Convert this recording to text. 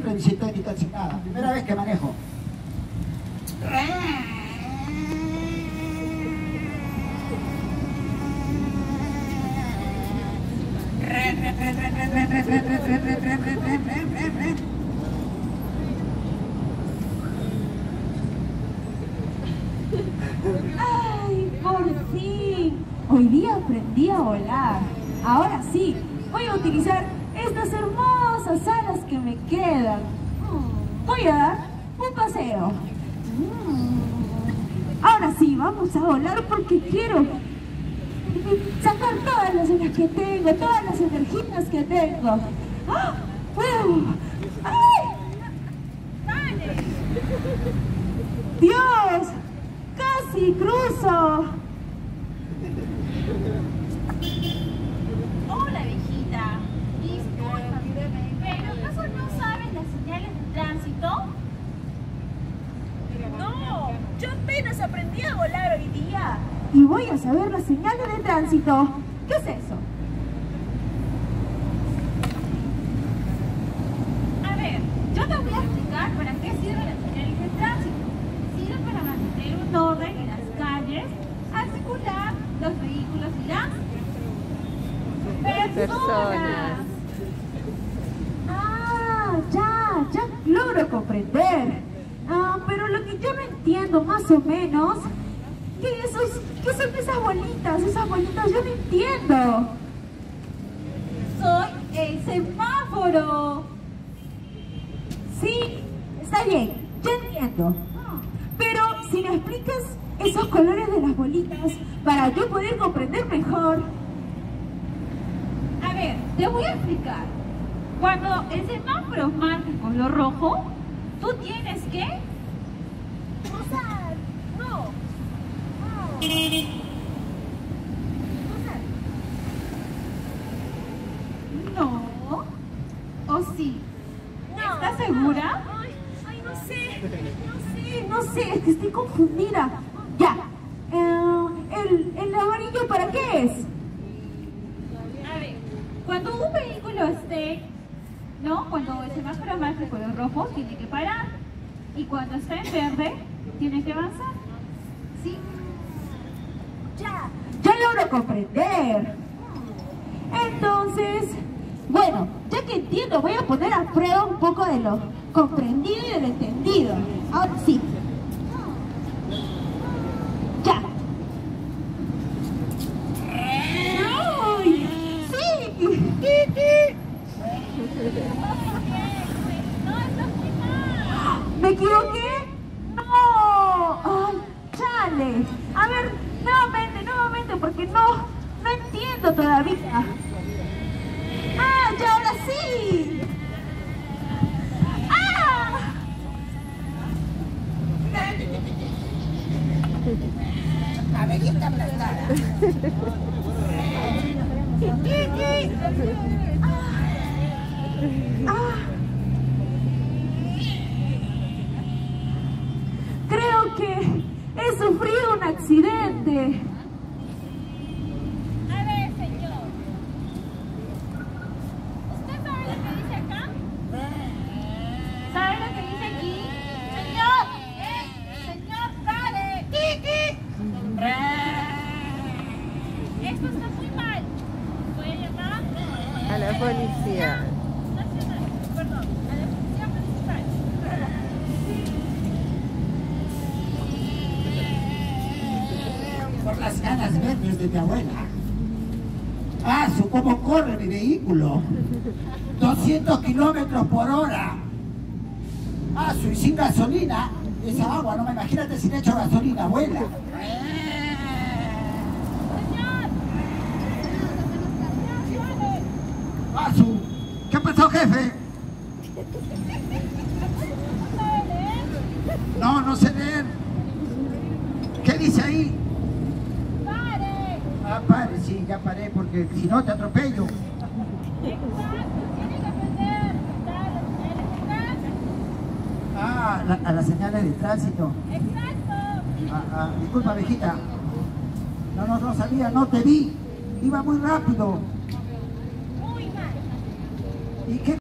rifle ni sintética, sin nada. Primera vez que manejo. ¡Ay, por fin! Hoy día aprendí a volar. Ahora sí, voy a utilizar estas hermosas alas que me quedan. Voy a dar un paseo. Ahora sí, vamos a volar porque quiero sacar todas las energías que tengo, todas las energías que tengo. ¡Ah! ¡Ay! ¡Vale! ¡Dios! ¡Casi cruzo! Hola, viejita. Discúlpame, pero ¿acaso no saben las señales de tránsito? No, yo apenas aprendí a volar hoy día. Y voy a saber las señales de tránsito. ¿Qué es eso? A ver, yo te voy a explicar para qué sirven las señales de tránsito. Sirven para mantener un orden en las calles, al circular los vehículos y las personas. Ah, ya logro comprender. Pero lo que yo no entiendo más o menos, ¿qué son esas bolitas? Yo no entiendo. Soy el semáforo. Sí, está bien, ya entiendo. Pero si me explicas esos colores de las bolitas para yo poder comprender mejor. A ver, te voy a explicar. Cuando el semáforo marca el color rojo, tú tienes que cruzar. No. ¿O sí? No. ¿Estás segura? Ay, no sé, es que estoy confundida. Ya, ¿el amarillo para qué es? A ver, cuando un vehículo esté, ¿no? Cuando el semáforo marca el color rojo, tiene que parar. Y cuando está en verde, tiene que avanzar. ¿Sí? Ya logro comprender. Entonces, bueno, ya que entiendo, voy a poner a prueba un poco de lo comprendido y de lo entendido. Ahora sí. Ya. ¡Ay! ¡Sí! No, estás muy mal. ¿Me equivoqué? ¡No! ¡Ay, chale! A ver, nuevamente, porque no entiendo todavía. ¡Ah, ya ahora sí! ¡Ah! Abejita aplastada. Creo que he sufrido un accidente. A ver, señor. ¿Usted sabe lo que dice acá? ¿Sabe lo que dice aquí? Señor, señor, pare. Esto está muy mal. Voy a llamar A la policía. nacional, perdón, a la policía municipal. Por las ganas verdes de mi abuela. ¿Cómo corre mi vehículo? 200 kilómetros por hora. Y sin gasolina. Esa agua, no me imagínate sin hecho gasolina, abuela. ¿Qué pasó, jefe? No sé leer. ¿Qué dice ahí? ¡Pare! Pare, sí, ya paré, porque si no te atropello. Exacto, tiene que aprender a respetar las señales de tránsito. A las señales de tránsito. Exacto. Disculpa, viejita. No sabía, no te vi. Iba muy rápido. Muy mal. ¿Y qué